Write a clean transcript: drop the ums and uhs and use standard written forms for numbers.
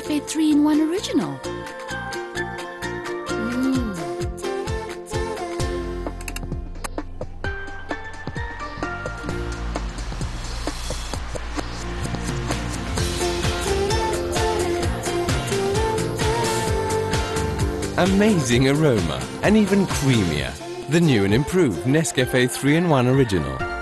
Nescafe 3-in-1 Original. Amazing aroma and even creamier. The new and improved Nescafe 3-in-1 Original.